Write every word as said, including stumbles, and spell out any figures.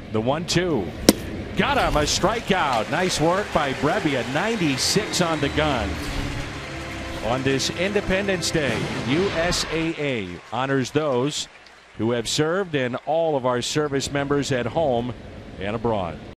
The one two. Got him, a strikeout. Nice work by Brebbia. ninety-six on the gun. On this Independence Day, U S A A honors those who have served and all of our service members at home and abroad.